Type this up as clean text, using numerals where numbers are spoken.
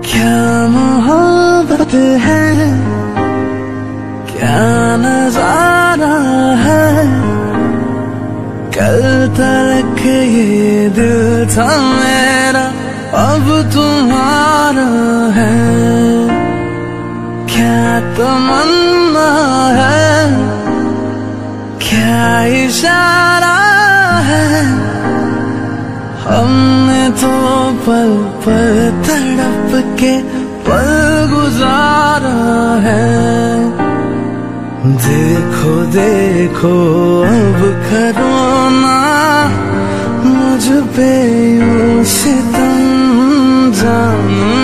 क्या मोहब्बत है, क्या नजारा है। कल तक ये दिल था मेरा, अब तुम्हारा है। क्या तमन्ना है, क्या इशारा है। हमने तो पल पल तड़प के पल गुजारा है। देखो देखो अब करो ना मुझ पे यूं सितम, जानू